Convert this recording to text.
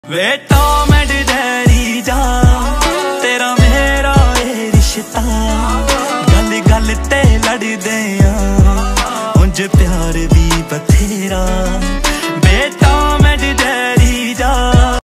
Way Tom and Jerry जा तेरा मेरा ए रिश्ता, गल गल ते लड़दे आ उंज प्यार भी बथेरा।